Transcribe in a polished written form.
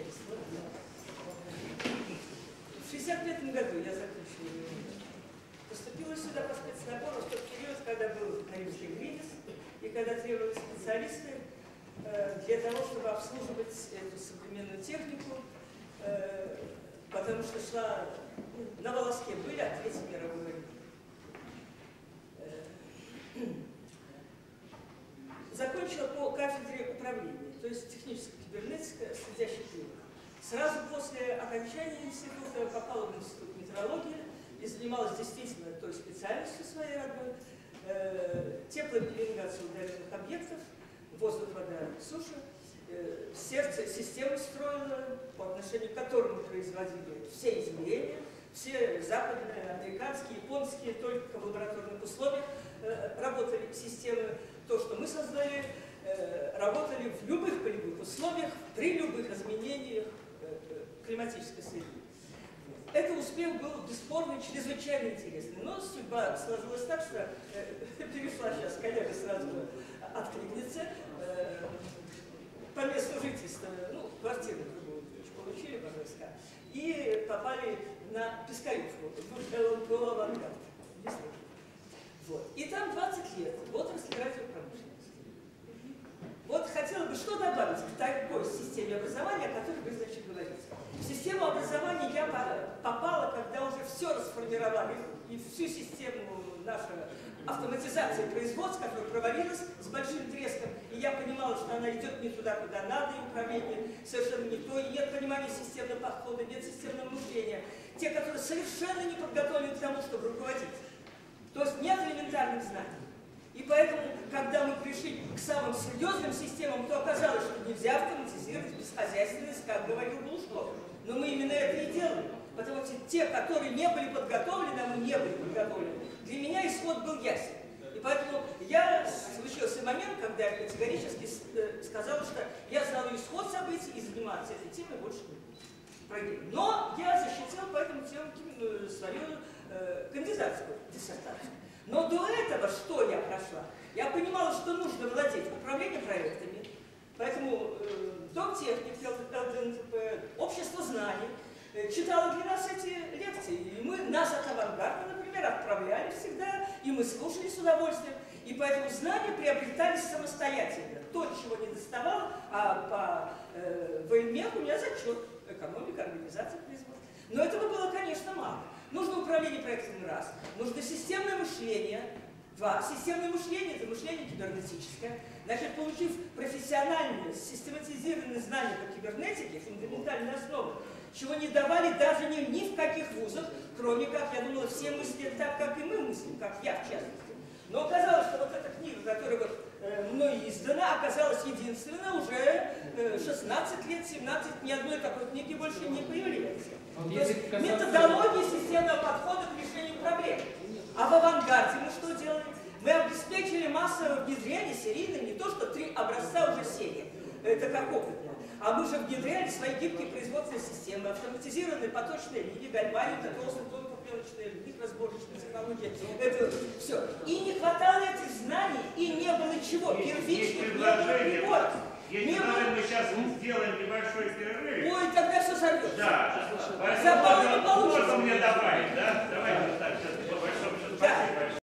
начальство. В 1965 году я закончила университет. Поступила сюда по спецнабору в тот период, когда был римский кризис, и когда требовались специалисты для того, чтобы обслуживать эту современную технику, потому что шла на волоске были от Третьей мировой войны. Закончила по кафедре управления, то есть техническая кибернетика, следящий климат. Сразу после окончания института попала в институт метеорологии и занималась действительно той специальностью своей родной, теплопеленгация удаленных объектов, воздух, вода, суша. Сердце системы строила, по отношению к которым мы производили все измерения, все западные, американские, японские, только в лабораторных условиях работали системы. То, что мы создали, работали в любых полевых условиях, при любых изменениях климатической среды. Этот успех был бесспорно чрезвычайно интересный, но судьба сложилась так, что перешла сейчас, коллега сразу откликнется, по месту жительства, ну, квартиру получили в РСК, и попали на Пискаревку, в авангард. Вот. И там 20 лет в отрасли радиопромышленности. Вот хотела бы что добавить к такой системе образования, о которой вы, значит, говорите. В систему образования я попала, когда уже все расформировали, и всю систему нашей автоматизации производства, которая провалилась с большим треском, и я понимала, что она идет не туда, куда надо, и управление совершенно не то, и нет понимания системного подхода, нет системного мышления. Те, которые совершенно не подготовлены к тому, чтобы руководить. То есть нет элементарных знаний. И поэтому, когда мы пришли к самым серьезным системам, то оказалось, что нельзя автоматизировать бесхозяйственность, как говорил Глушков. Но мы именно это и делали. Потому что те, которые не были подготовлены, а мы не были подготовлены, для меня исход был ясен. И поэтому случился момент, когда я категорически сказала, что я знала исход событий и заниматься этой темой больше не буду. Но я защитила по этому тему свою кандидатскую диссертацию. Но до этого, что я прошла? Я понимала, что нужно владеть управлением проектами, поэтому Домтехник, ЛДНТП, Общество знаний читало для нас эти лекции. И нас от авангарда, например, отправляли всегда, и мы слушали с удовольствием. И поэтому знания приобретались самостоятельно. То, чего не доставало, а по военмеху у меня зачет. Экономика, организация производства. Но этого было, конечно, мало. Нужно управление проектами раз, нужно системное мышление два. Системное мышление – это мышление кибернетическое. Значит, получив профессиональные, систематизированные знания по кибернетике, фундаментальные основы, чего не давали даже ни в каких вузах, кроме как, я думала, все мыслят так, как и мы мыслим, как я в частности. Но оказалось, что вот эта книга, которая вот мной издана, оказалась единственная, уже 16 лет, 17, ни одной такой книги больше не появляется. То есть методология системного подхода к решению проблем. А в авангарде мы что делали? Мы обеспечили массовое внедрение серийное, не то что 3 образца уже серии, это как опытно, а мы же внедряли свои гибкие производственные системы, автоматизированные поточные линии, гальваника, толстые, тонкопленочные, микросборочные технологии, это все. И не хватало этих знаний, и не было чего, первичных, не было приборов. Если мы сейчас сделаем небольшой перерыв. Ой, тогда все сорвется. Да. Забавно не получится. Можно мне добавить, да? Давайте так, сейчас по большому счету.